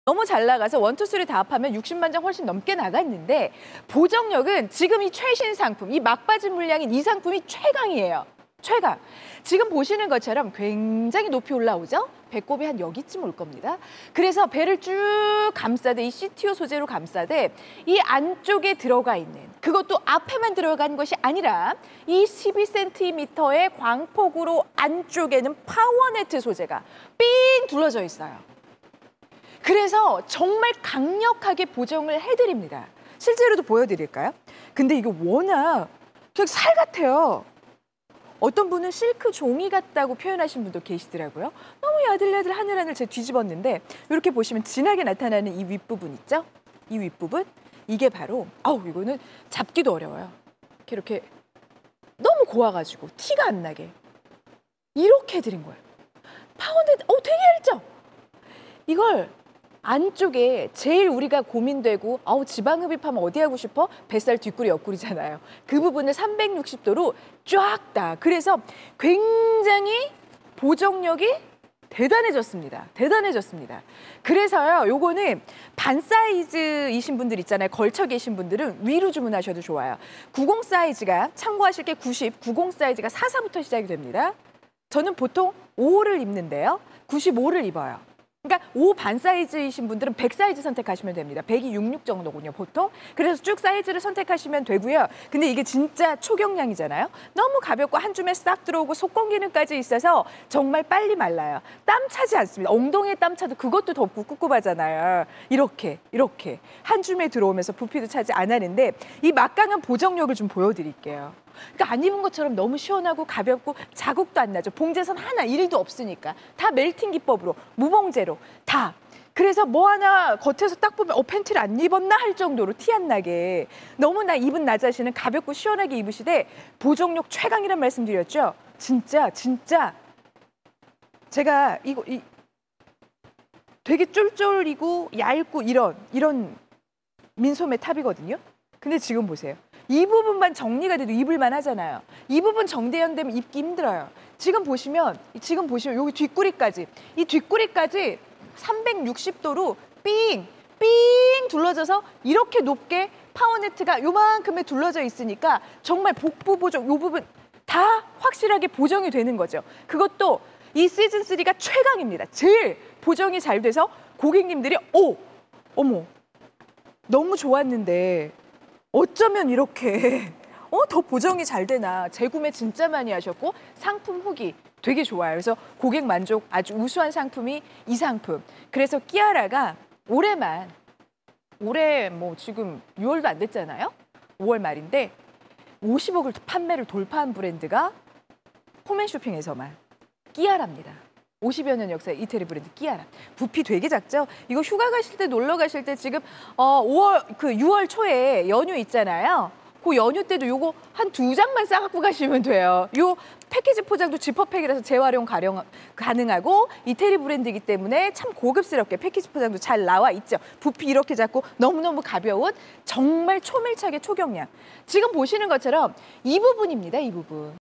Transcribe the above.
너무 잘 나가서 1, 2, 3 다 합하면 60만 장 훨씬 넘게 나갔는데 보정력은 지금 이 최신 상품, 이 막바지 물량인 이 상품이 최강이에요. 최강. 지금 보시는 것처럼 굉장히 높이 올라오죠? 배꼽이 한 여기쯤 올 겁니다. 그래서 배를 쭉 감싸되 이 CTO 소재로 감싸되 이 안쪽에 들어가 있는 그것도 앞에만 들어간 것이 아니라 이 12cm의 광폭으로 안쪽에는 파워네트 소재가 삥 둘러져 있어요. 그래서 정말 강력하게 보정을 해드립니다. 실제로도 보여드릴까요? 근데 이거 워낙 그냥 살 같아요. 어떤 분은 실크 종이 같다고 표현하신 분도 계시더라고요. 너무 야들야들 하늘하늘 제가 뒤집었는데 이렇게 보시면 진하게 나타나는 이 윗부분 있죠? 이 윗부분? 이게 바로 이거는 잡기도 어려워요. 이렇게 너무 고와가지고 티가 안 나게 이렇게 해드린 거예요. 파운드 되게 얇죠? 이걸 안쪽에 제일 우리가 고민되고 지방흡입하면 어디 하고 싶어? 뱃살 뒷구리 옆구리잖아요. 그 부분을 360도로 쫙 다. 그래서 굉장히 보정력이 대단해졌습니다. 대단해졌습니다. 그래서요, 요거는 반 사이즈이신 분들 있잖아요. 걸쳐 계신 분들은 위로 주문하셔도 좋아요. 90 사이즈가 참고하실 게 90, 90 사이즈가 44부터 시작이 됩니다. 저는 보통 5를 입는데요. 95를 입어요. 그러니까 5 반 사이즈이신 분들은 100 사이즈 선택하시면 됩니다. 100이 66 정도군요, 보통. 그래서 쭉 사이즈를 선택하시면 되고요. 근데 이게 진짜 초경량이잖아요. 너무 가볍고 한 줌에 싹 들어오고 속건 기능까지 있어서 정말 빨리 말라요. 땀 차지 않습니다. 엉덩이에 땀 차도 그것도 덥고 꿉꿉하잖아요. 이렇게 한 줌에 들어오면서 부피도 차지 안 하는데 이 막강한 보정력을 좀 보여드릴게요. 그러니까 안 입은 것처럼 너무 시원하고 가볍고 자국도 안 나죠. 봉제선 하나 1도 없으니까. 다 멜팅 기법으로, 무봉제로 다. 그래서 뭐 하나 겉에서 딱 보면 팬티를 안 입었나 할 정도로 티 안 나게 너무나 입은 나 자신은 가볍고 시원하게 입으시되 보정력 최강이란 말씀드렸죠. 진짜 제가 이거 되게 쫄쫄이고 얇고 이런 민소매 탑이거든요. 근데 지금 보세요. 이 부분만 정리가 돼도 입을만 하잖아요. 이 부분 정대현되면 입기 힘들어요. 지금 보시면 여기 뒷구리까지, 이 뒷구리까지 360도로 삥 둘러져서 이렇게 높게 파워네트가 요만큼에 둘러져 있으니까 정말 복부 보정, 요 부분 다 확실하게 보정이 되는 거죠. 그것도 이 시즌3가 최강입니다. 제일 보정이 잘 돼서 고객님들이 어머, 너무 좋았는데 어쩌면 이렇게 더 보정이 잘 되나. 재구매 진짜 많이 하셨고 상품 후기 되게 좋아요. 그래서 고객 만족 아주 우수한 상품이 이 상품. 그래서 끼아라가 올해 뭐 지금 6월도 안 됐잖아요. 5월 말인데 50억을 판매를 돌파한 브랜드가 홈앤쇼핑에서만 끼아라입니다. 50여 년 역사의 이태리 브랜드 끼아라. 부피 되게 작죠? 이거 휴가 가실 때, 놀러 가실 때 지금 6월 초에 연휴 있잖아요. 그 연휴 때도 요거 한 2장만 싸갖고 가시면 돼요. 요 패키지 포장도 지퍼팩이라서 재활용 가능하고 이태리 브랜드이기 때문에 참 고급스럽게 패키지 포장도 잘 나와 있죠. 부피 이렇게 작고 너무너무 가벼운 정말 초밀착의 초경량. 지금 보시는 것처럼 이 부분입니다, 이 부분.